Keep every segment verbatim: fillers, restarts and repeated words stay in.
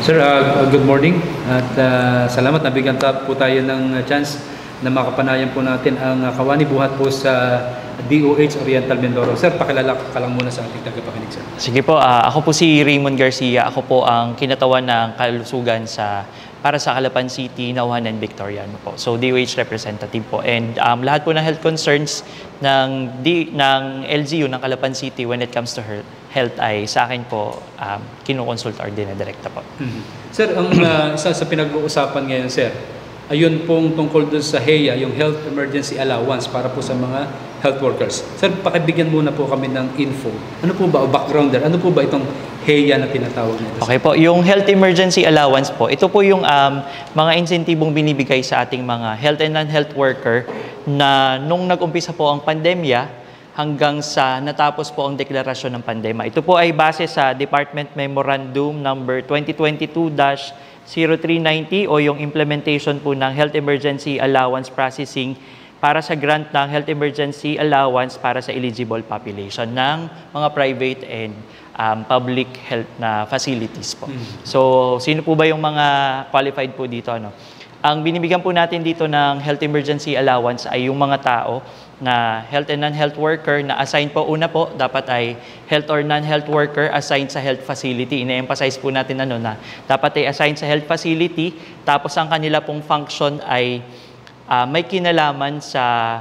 Sir, uh, good morning at uh, salamat nabigyan ta po tayo ng chance na makapanayan po natin ang uh, kawani buhat po sa D O H Oriental Mindoro. Sir, pakilala ka lang muna sa ating tagapakinig, sir. Sige po, uh, ako po si Raymond Garcia. Ako po ang kinatawan ng kalusugan sa para sa Calapan City, Nauhan and Victoriano po. So D O H representative po. And um, lahat po ng health concerns ng D, ng L G U ng Calapan City when it comes to health, health ay sa akin po um, kinukonsult or dinedirekta po. Mm-hmm. Sir, ang uh, isa sa pinag-uusapan ngayon, sir, ayun pong tungkol doon sa H E A, yung Health Emergency Allowance para po sa mga health workers. Sir, pakibigyan muna po kami ng info. Ano po ba o backgrounder? Ano po ba itong H E A na tinatawag nito? Okay po, yung Health Emergency Allowance po, ito po yung um, mga insentibong binibigay sa ating mga health and non-health worker na nung nag-umpisa po ang pandemya hanggang sa natapos po ang deklarasyon ng pandemya. Ito po ay base sa Department Memorandum number twenty twenty-two dash zero three ninety o yung implementation po ng Health Emergency Allowance Processing para sa grant ng Health Emergency Allowance para sa eligible population ng mga private and um, public health na facilities po. Mm-hmm. So, sino po ba yung mga qualified po dito? Ano? Ang binibigyan po natin dito ng Health Emergency Allowance ay yung mga tao na health and non-health worker na assigned po, una po, dapat ay health or non-health worker assigned sa health facility. Ine-emphasize po natin ano na dapat ay assigned sa health facility, tapos ang kanila pong function ay uh, may kinalaman sa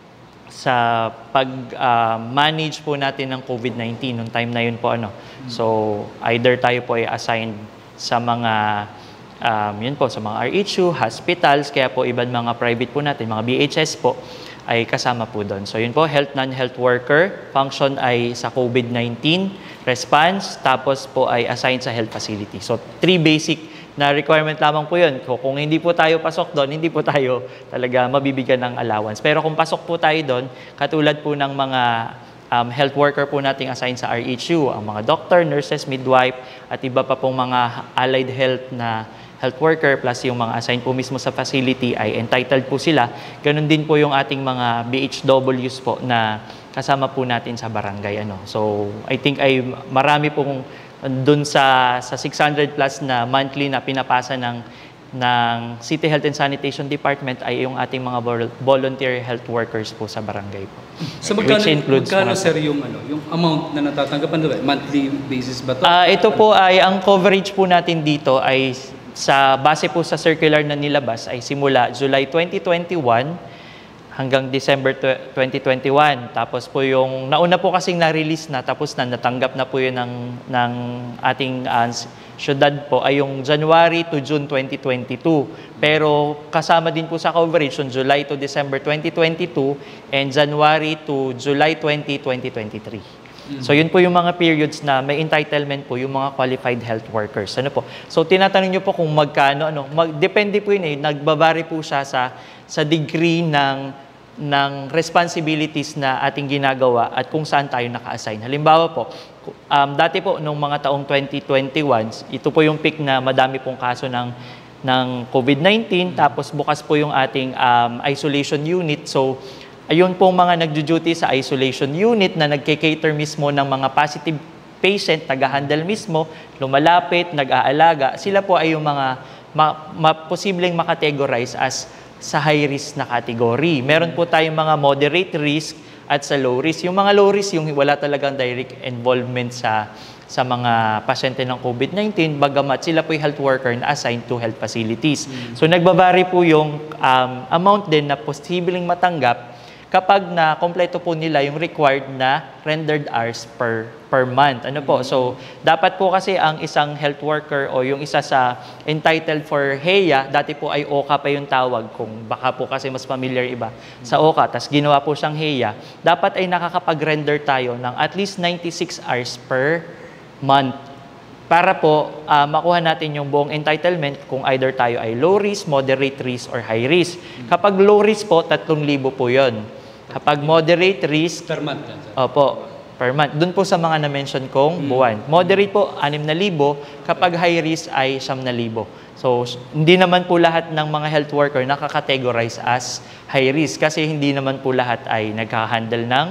sa pag-manage uh, po natin ng COVID nineteen nung time na yun po. Ano. So, either tayo po ay assigned sa mga um, yun po, sa mga R H U, hospitals, kaya po ibang mga private po natin, mga B H S po, ay kasama po doon. So yun po, health non-health worker, function ay sa COVID nineteen, response, tapos po ay assigned sa health facility. So three basic na requirement lamang po yun. Kung hindi po tayo pasok doon, hindi po tayo talaga mabibigyan ng allowance. Pero kung pasok po tayo doon, katulad po ng mga um, health worker po nating assigned sa R H U, ang mga doctor, nurses, midwife, at iba pa pong mga allied health na health worker plus yung mga assigned po mismo sa facility ay entitled po sila. Ganun din po yung ating mga B H Ws po na kasama po natin sa barangay. Ano. So, I think ay marami pong dun sa, sa six hundred plus na monthly na pinapasa ng, ng City Health and Sanitation Department ay yung ating mga volunteer health workers po sa barangay po. So, magkano, magkano sir yung, ano, yung amount na natatanggapan doon? Monthly basis ba ito? Uh, ito po ay, ang coverage po natin dito ay sa base po sa circular na nilabas ay simula July twenty twenty-one hanggang December twenty twenty-one. Tapos po yung nauna po kasing na-release na tapos na natanggap na po yun ng, ng ating uh, syudad po ay yung January to June twenty twenty-two. Pero kasama din po sa coverage yung July to December twenty twenty-two and January to July twentieth, twenty twenty-three. So yun po yung mga periods na may entitlement po yung mga qualified health workers. Ano po? So tinatanong niyo po kung magkano, ano, mag, depende po yun eh, nagbabari po siya sa, sa degree ng, ng responsibilities na ating ginagawa at kung saan tayo naka-assign. Halimbawa po, um, dati po nung mga taong twenty twenty-one, ito po yung peak na madami pong kaso ng, ng COVID nineteen, tapos bukas po yung ating um, isolation unit. So ayun pong mga nagjo-duty sa isolation unit na nagke-cater mismo ng mga positive patient, taga-handle mismo, lumalapit, nag-aalaga. Sila po ay yung mga ma- ma- posibleng makategorize as sa high risk na category. Meron po tayong mga moderate risk at sa low risk. Yung mga low risk, yung wala talagang direct involvement sa sa mga pasyente ng COVID nineteen, bagamat sila po yung health worker na assigned to health facilities. Mm-hmm. So nagbabari po yung um, amount din na posibleng matanggap kapag na kompleto po nila yung required na rendered hours per per month. Ano po? So, dapat po kasi ang isang health worker o yung isa sa entitled for H E A, dati po ay O C A pa yung tawag, kung baka po kasi mas familiar iba sa O C A, tas ginawa po siyang H E A, dapat ay nakakapag-render tayo ng at least ninety-six hours per month para po uh, makuha natin yung buong entitlement kung either tayo ay low risk, moderate risk, or high risk. Kapag low risk po, tatlong libo po yun. Kapag moderate risk, per month yan, sir. Opo, per month. Doon po sa mga na-mention kong hmm. buwan. Moderate po, anim na libo. Kapag high risk ay siyam na libo. So, hindi naman po lahat ng mga health worker nakakategorize as high risk kasi hindi naman po lahat ay nagka-handle ng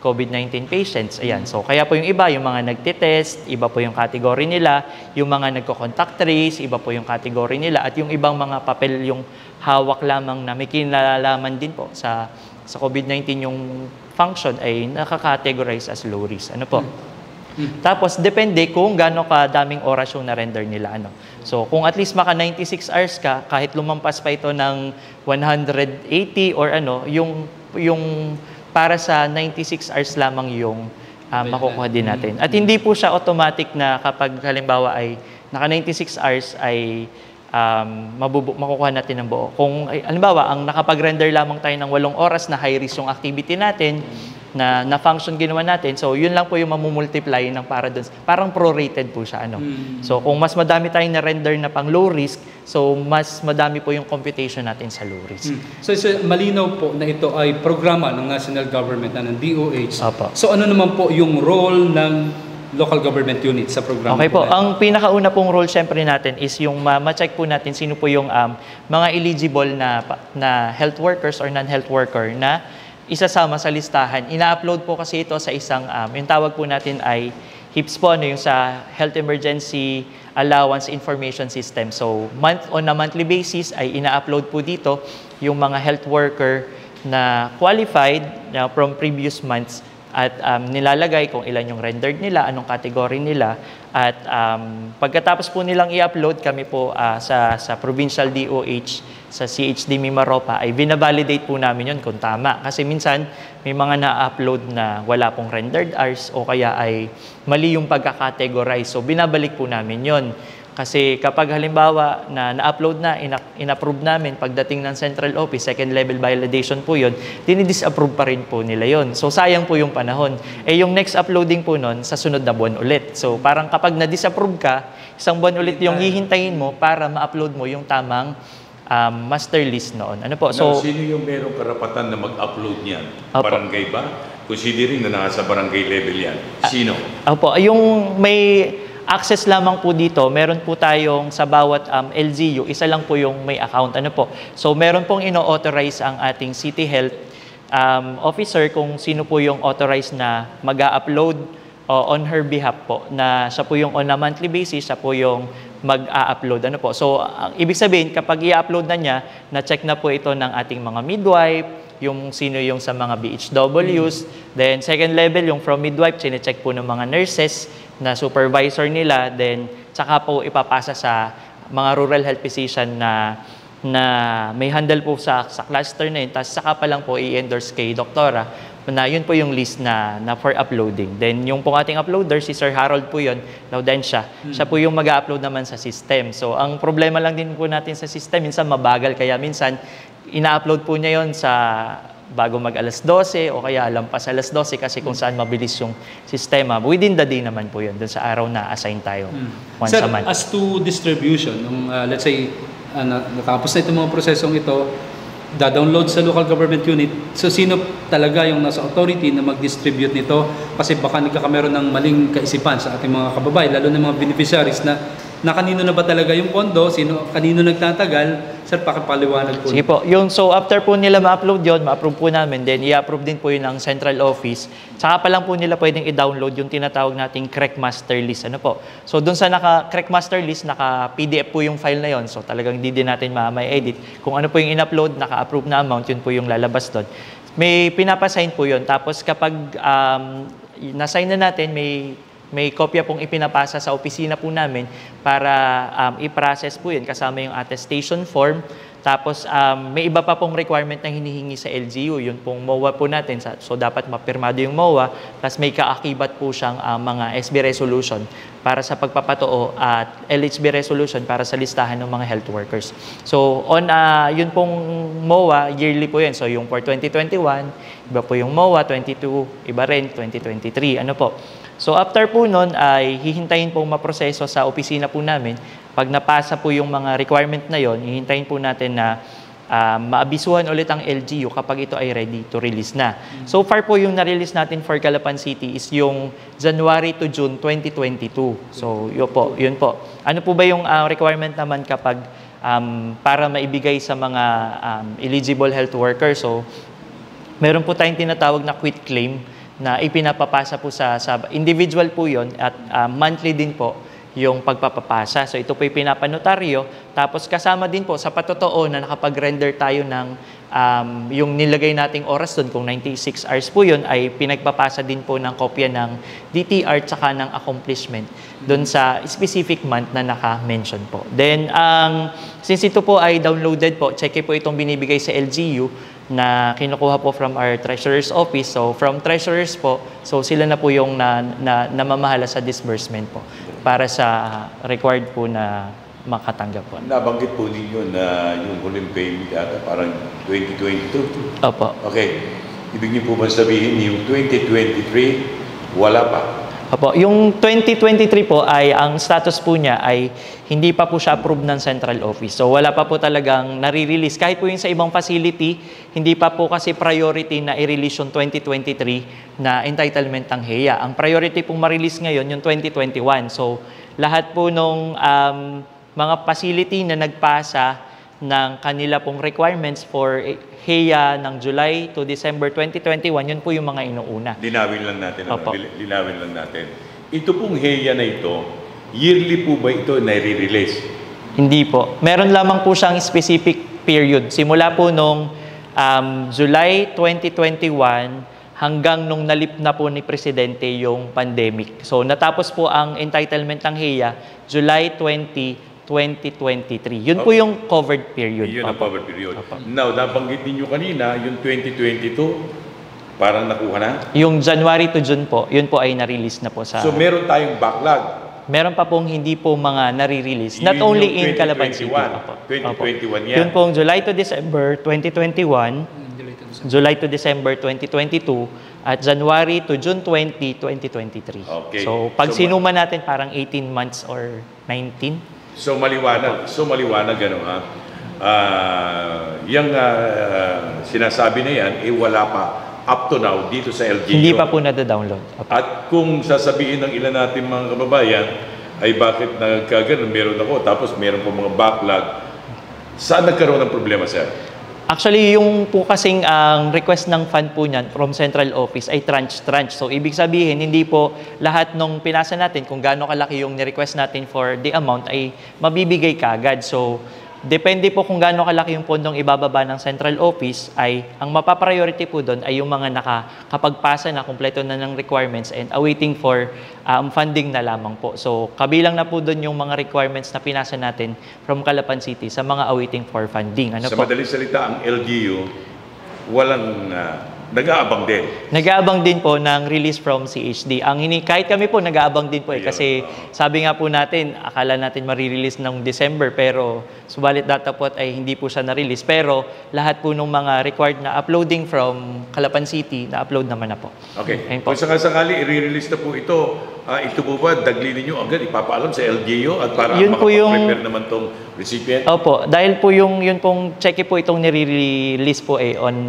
COVID nineteen patients. Ayan. So, kaya po yung iba, yung mga nagtitest, iba po yung category nila, yung mga nagko-contact trace, iba po yung category nila, at yung ibang mga papel yung hawak lamang na may kinalalaman din po sa sa COVID nineteen yung function ay nakakategorize as low risk. Ano po? Hmm. Tapos, depende kung gaano kadaming oras yung na-render nila. Ano. So, kung at least maka ninety-six hours ka, kahit lumampas pa ito ng one hundred eighty or ano, yung yung para sa ninety-six hours lamang yung uh, makukuha din natin. At hindi po siya automatic na kapag halimbawa ay naka ninety-six hours ay um, mabubu- makukuha natin ng buo. Kung halimbawa, ang nakapag-render lamang tayo ng walong oras na high risk yung activity natin, na na-function ginawa natin, so yun lang po yung mamumultiply ng para dun. Parang prorated po siya. Ano? Mm. So kung mas madami tayong na-render na pang low risk, so mas madami po yung computation natin sa low risk. Mm. So, so malinaw po na ito ay programa ng national government na ng D O H. Opo. So ano naman po yung role ng local government unit sa programa? Okay po. po ang pinakauna pong role syempre natin is yung uh, ma-check po natin sino po yung um, mga eligible na, na health workers or non-health worker na isasama sa listahan. Ina-upload po kasi ito sa isang, um, yung tawag po natin ay H I P S po, ano, yung sa Health Emergency Allowance Information System. So, month, on a monthly basis ay ina-upload po dito yung mga health worker na qualified na from previous months at um, nilalagay kung ilan yung rendered nila, anong category nila. At um, pagkatapos po nilang i-upload, kami po uh, sa, sa Provincial D O H, sa C H D Mimaropa, ay binavalidate po namin yun kung tama. Kasi minsan, may mga na-upload na wala pong rendered hours o kaya ay mali yung pagkakategorize. So, binabalik po namin yun. Kasi kapag halimbawa na na-upload na, in-approve namin, pagdating ng central office, second level validation po yun, dinidisapprove pa rin po nila yun. So, sayang po yung panahon. Eh, yung next uploading po nun, sa sunod na buwan ulit. So, parang kapag na-disapprove ka, isang buwan ulit yung hihintayin mo para ma-upload mo yung tamang um, master list noon. Ano po? So, So, sino yung merong karapatan na mag-upload niyan? Opo. Barangay ba? Considering na nasa barangay level yan. Sino? Opo, yung may access lamang po dito, meron po tayong sa bawat um, L G U, isa lang po yung may account. Ano po? So, meron pong ino-authorize ang ating City Health um, officer kung sino po yung authorized na mag-upload uh, on her behalf po, na siya po yung on a monthly basis, siya po yung mag-a-upload. Ano po? So, ang ibig sabihin, kapag i-upload na niya, na-check na po ito ng ating mga midwife, yung sino yung sa mga B H Ws. Mm. Then, second level, yung from midwife, sine-check po ng mga nurses na supervisor nila. Then, tsaka po ipapasa sa mga rural health physician na na may handle po sa, sa cluster na yun. Tapos, saka pa lang po i-endorse kay doktora na yun po yung list na, na for uploading. Then, yung pong ating uploader, si Sir Harold po yun, Laudensia, hmm. siya po yung mag-upload naman sa system. So, ang problema lang din po natin sa system, minsan mabagal, kaya minsan, ina-upload po niya yun sa bago mag alas dose o kaya lampas alas dose kasi kung saan mabilis yung sistema. Within the day naman po yun, dun sa araw na assign tayo. Hmm. Once Sir, a month. as to distribution, nung, uh, let's say, uh, natapos na itong mga prosesong ito, da-download sa local government unit. So, sino talaga yung nasa authority na mag-distribute nito? Kasi baka nagkakameron ng maling kaisipan sa ating mga kababayan, lalo ng mga beneficiaries na na kanino na ba talaga yung pondo, sino, kanino nagtatagal. Sir, pakipaliwanag po. Sige po. Yung, so, after po nila ma-upload yun, ma-approve po namin, then i-approve din po yun ng central office. Saka pa lang po nila pwedeng i-download yung tinatawag nating correct master list. Ano po? So, dun sa naka-correct master list, naka-P D F po yung file na yon. So, talagang hindi din natin ma-edit. Kung ano po yung in-upload, naka-approve na amount, yun po yung lalabas doon. May pinapasign po yun. Tapos, kapag um, na-sign na natin, may may kopya pong ipinapasa sa opisina po namin para um, i-process po yun kasama yung attestation form. Tapos um, may iba pa pong requirement na hinihingi sa L G U, yun pong M O A po natin. So dapat mapirmado yung M O A, plus may kaakibat po siyang uh, mga S B resolution para sa pagpapatoo at L H B resolution para sa listahan ng mga health workers. So on uh, yun pong M O A, yearly po yun. So yung for twenty twenty-one, iba po yung M O A, twenty-two, iba rin, twenty twenty-three. Ano po? So after po nun ay hihintayin pong maproseso sa opisina po namin. Pag napasa po yung mga requirement na yon, hihintayin po natin na uh, maabisuhan ulit ang L G U kapag ito ay ready to release na. Mm-hmm. So far po yung na-release natin for Calapan City is yung January to June twenty twenty-two. So yun po, yun po. Ano po ba yung uh, requirement naman kapag um, para maibigay sa mga um, eligible health workers? So meron po tayong tinatawag na quit claim na ipinapapasa po sa, sa individual po yon at ah, monthly din po yung pagpapapasa. So ito po yung pinapanotaryo. Tapos kasama din po sa patotoo na nakapag-render tayo ng um, yung nilagay nating oras doon, kung ninety-six hours po yun, ay pinagpapasa din po ng kopya ng D T R tsaka ng accomplishment doon sa specific month na naka-mention po. Then, ang since ito po ay downloaded po, check po itong binibigay sa L G U na kinukuha po from our Treasurer's Office. So, from Treasurers po, so sila na po yung na, na, namamahala sa disbursement po para sa required po na makatanggap po. Nabanggit po ninyo na yung huling payment ata parang twenty twenty-two. Opo. Okay. Ibig niyo po ba sabihin yung twenty twenty-three wala pa? Opo. Yung twenty twenty-three po ay, ang status po niya ay hindi pa po siya approved ng Central Office. So wala pa po talagang nare-release. Kahit po yung sa ibang facility, hindi pa po kasi priority na i-release yung twenty twenty-three na entitlement ng H E A. Ang priority pong ma-release ngayon yung twenty twenty-one. So lahat po nung um, mga facility na nagpasa ng kanila pong requirements for H E A ng July to December twenty twenty-one, yun po yung mga inuuna. Linawin lang natin. Opo. Ano, linawin lang natin. Ito pong H E A na ito, yearly po ba ito nai-release? Hindi po. Meron lamang po siyang specific period. Simula po nung um, July twenty twenty-one hanggang nung nalip na po ni Presidente yung pandemic. So natapos po ang entitlement ng H E A July twentieth, twenty twenty-three. Yun po yung covered period. Yun ang Opo. covered period. Opo. Now, nabanggit ninyo kanina, yung twenty twenty-two, parang nakuha na. Yung January to June po, yun po ay na-release na po sa... So, meron tayong backlog. Meron pa pong hindi po mga nare-release. Not Yun only yung in Calapan City. Opo. twenty twenty-one Opo. yan. Yun pong July to December twenty twenty-one, July to December twenty twenty-two, at January to June twentieth, twenty twenty-three. Okay. So, pag So, sinuma natin, parang eighteen months or nineteen. So, maliwanag. So, maliwanag ano ha? Ah, yung ah, sinasabi na yan, eh wala pa up to now dito sa L G U. Hindi pa po nada-download. Opo. At kung sasabihin ng ilan natin mga kababayan, ay bakit nagkaganon, meron ako, tapos meron po mga backlog. Saan nagkaroon ng problema, sir? Actually, yung po kasing ang request ng fund po niyan from Central Office ay tranche-tranche. So, ibig sabihin, hindi po lahat nung pinasa natin, kung gaano kalaki yung ni-request natin for the amount, ay mabibigay kaagad. So, depende po kung gaano kalaki yung pondong ibababa ng Central Office, ay ang mapapriority po doon ay yung mga nakakapagpasa na, kumpleto na ng requirements and awaiting for um, funding na lamang po. So, kabilang na po doon yung mga requirements na pinasa natin from Calapan City sa mga awaiting for funding. Ano Sa po? madaling salita, ang L G U, walang ah, nag-aabang din. Nag-aabang din po ng release from C H D. Ang hini, kahit kami po nag-aabang din po eh, kasi sabi nga po natin, akala natin marirelease ng December, pero subalit datapot ay hindi po siya na-release. Pero lahat po ng mga required na uploading from Calapan City, na-upload naman na po. Okay. Ayun po. Kung sakasakali, i-release na po ito, ah, ito po ba, daglin ninyo agad, ipapaalam sa L G U at para Yun po yung- makapag-prepare naman tong recipient? Opo, dahil po yung, yun pong check po itong nire-release po eh on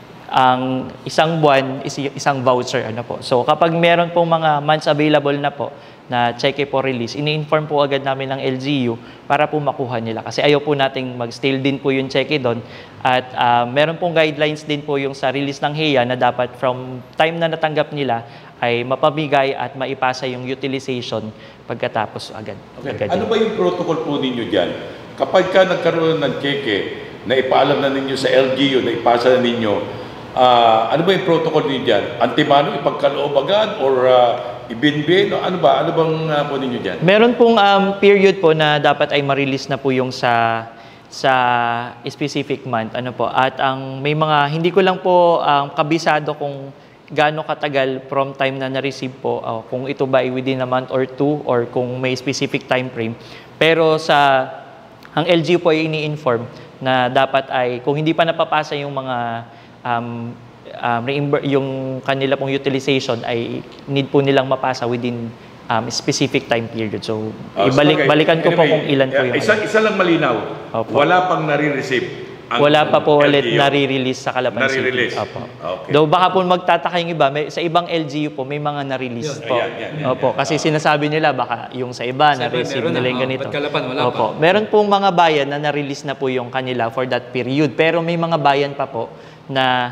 ang isang buwan is isang voucher ano po. So kapag meron pong mga months available na po na check po release, ini-inform po agad namin ng L G U para po makuha nila. Kasi ayaw po nating mag-stale din po yung check doon. At uh, meron pong guidelines din po yung sa release ng H E A na dapat from time na natanggap nila ay mapamigay at maipasa yung utilization pagkatapos agad. Okay. agad Ano din. ba yung protocol po ninyo dyan? Kapag ka nagkaroon ng cheque na ipaalam na ninyo sa L G U, na ipasa na ninyo, ah, ano ba yung protocol ninyo dyan? Antimano, ipagkaloob agad, or uh, ibinbin? O ano ba? Ano bang uh, po ninyo dyan? Meron pong um, period po na dapat ay ma-release na po yung sa sa specific month. Ano po? At ang may mga, hindi ko lang po um, kabisado kung gaano katagal from time na na-receive po, uh, kung ito ba ay within a month or two, or kung may specific time frame. Pero sa, ang L G U po ay ini-inform na dapat ay, kung hindi pa napapasa yung mga um, um, reimburse, yung kanila pong utilization ay need po nilang mapasa within um, specific time period. So, Ah, so, ibalik okay. balikan ko po Anyway, kung ilan po eh, yung... Isa, isa lang malinaw. Opo. Wala pang nare-receive. ang Wala pa po L G U. ulit nare-release sa Calapan City. Nare-release. Opo. Okay. Though baka po magtataka yung iba, may, sa ibang L G U po may mga na-release Yun. po. Ayan, yan, yan, Opo, yan. kasi sinasabi nila baka yung sa iba Sa iba, na-receive meron nila na. yung Oh, ganito. ba't Calapan wala pa? Opo. Meron pong mga bayan na na-release na po yung kanila for that period. Pero may mga bayan pa po na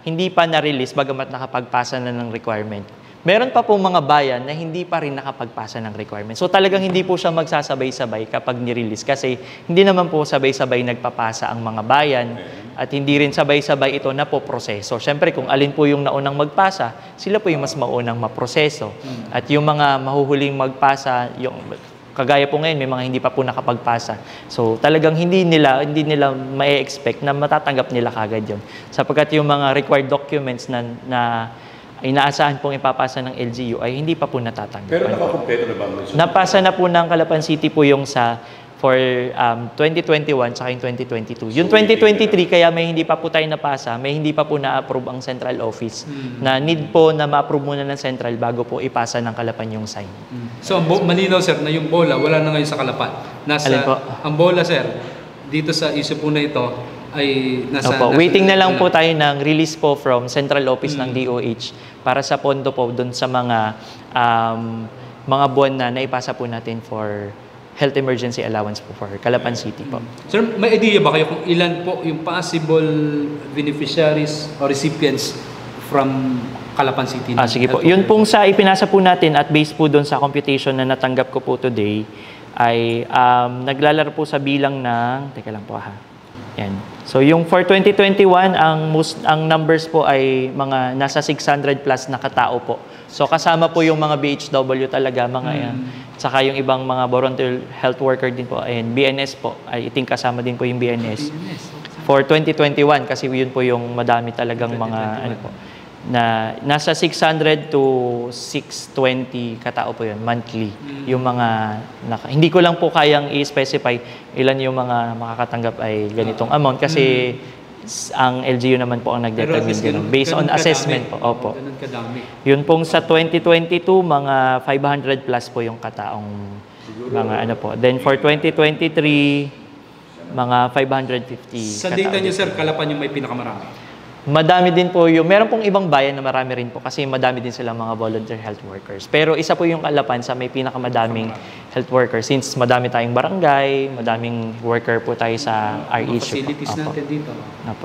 hindi pa na-release bagamat nakapagpasa na ng requirement. Meron pa pong mga bayan na hindi pa rin nakapagpasa ng requirement. So talagang hindi po siya magsasabay-sabay kapag ni-release kasi hindi naman po sabay-sabay nagpapasa ang mga bayan at hindi rin sabay-sabay ito na po proseso. Siyempre kung alin po yung naunang magpasa, sila po yung mas maunang maproseso. At yung mga mahuhuling magpasa, yung kagaya po ngayon, may mga hindi pa po nakapagpasa. So talagang hindi nila hindi nila ma-expect na matatanggap nila kagad yun. Sapagkat yung mga required documents na, na inaasahan pong ipapasa ng L G U ay hindi pa po natatanggap. Pero nakakompleto na ba? Napasa na po ng Calapan City po yung sa for um, twenty twenty-one tsaka yung twenty twenty-two. Yung So, twenty twenty-three, kaya may hindi pa po tayo napasa, may hindi pa po na-approve ang central office Hmm. na need po na ma-approve muna ng central bago po ipasa ng Calapan yung sign. So, ang bo- malinaw sir na yung bola wala na ngayon sa Calapan. Nasa, Alin po? ang bola sir, dito sa issue po na ito, ay nasa... Opo, nasa- waiting na lang po wala. tayo ng release po from central office Hmm. ng D O H para sa pondo po doon sa mga um, mga buwan na naipasa po natin for health emergency allowance po for Calapan City po. Sir, may idea ba kayo kung ilan po yung possible beneficiaries or recipients from Calapan City? Ah, sige po. Yun pong sa ipinasa po natin at based po doon sa computation na natanggap ko po today ay um, naglalaro po sa bilang ng, teka lang po ha. Yan. So yung for twenty twenty-one, ang most ang numbers po ay mga nasa six hundred plus na katao po. So kasama po yung mga B H W talaga, mga yan. Saka yung ibang mga volunteer health worker din po, and B N S po, ay I think kasama din po yung B N S. For twenty twenty-one, kasi yun po yung madami talagang mga, ano po, na nasa six hundred to six twenty katao po yun, monthly. Yung mga, naka, hindi ko lang po kayang i-specify ilan yung mga makakatanggap ay ganitong amount, kasi s- ang L G U naman po ang Pero at nagdetermine least ganun. ganun- Based on ganun kadami. assessment po. Opo. Ganun kadami. Yun pong sa twenty twenty-two, mga five hundred plus po yung kataong mga ano po. Then for twenty twenty-three, mga five hundred fifty Sa katao data din. nyo sir, Calapan yung may pinakamarami. Madami din po yung, meron pong ibang bayan na marami rin po kasi madami din silang mga volunteer health workers. Pero isa po yung Calapan sa may pinakamadaming health workers since madami tayong barangay, madaming worker po tayo sa R Mga H U. facilities Opo. natin dito. Opo.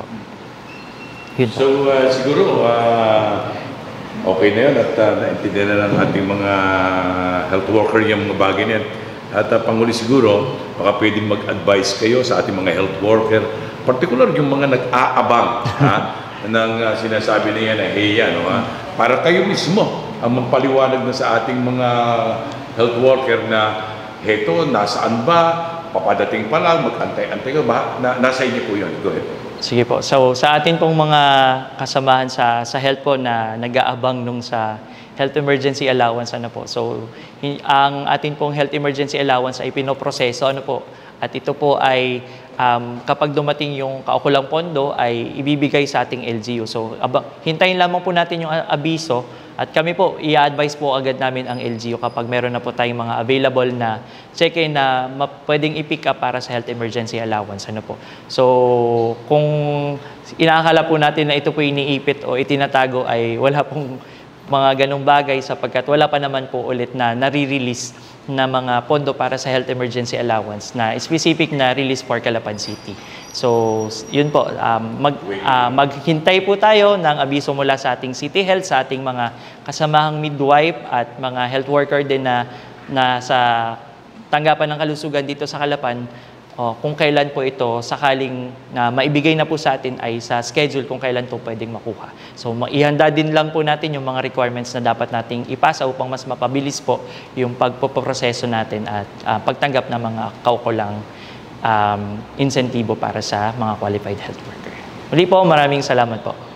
Yun po. So, uh, siguro, uh, okay na yun at uh, naintindihan na ng ating mga health worker yung mga bagay na yan. At uh, panghuli siguro, baka pwedeng mag-advise kayo sa ating mga health worker, particular yung mga nag-aabang ha, ng uh, sinasabi niya na heya, no, ha? Para kayo mismo ang magpaliwanag na sa ating mga health worker na heto, nasaan ba, papadating pa lang, mag-antay-antay ka ba, na, nasa inyo po yun. Go ahead. Sige po. So sa atin pong mga kasamahan sa sa health po na nag-aabang nung sa health emergency allowance ano po. So hin- ang atin pong health emergency allowance ay pinoproseso ano po. At ito po ay um, kapag dumating yung kaukulang pondo ay ibibigay sa ating L G U. So aba, hintayin lamang po natin yung a- abiso at kami po i-advise po agad namin ang L G U kapag meron na po tayong mga available na check-in na ma- pwedeng i-pick up para sa health emergency allowance ano po. So kung inaakala po natin na ito po iniipit o itinatago ay wala pong mga ganong bagay sapagkat wala pa naman po ulit na nare-release na mga pondo para sa health emergency allowance na specific na release for Calapan City. So, yun po, um, mag, ah, maghintay po tayo ng abiso mula sa ating City Health, sa ating mga kasamahang midwife at mga health worker din na, na sa tanggapan ng kalusugan dito sa Calapan. O, kung kailan po ito sakaling na maibigay na po sa atin ay sa schedule kung kailan to pwedeng makuha. So maihanda din lang po natin yung mga requirements na dapat nating ipasa upang mas mapabilis po yung pagpoproseso natin at uh, pagtanggap ng mga kaukulang um, insentibo para sa mga qualified health worker. Muli po, maraming salamat po.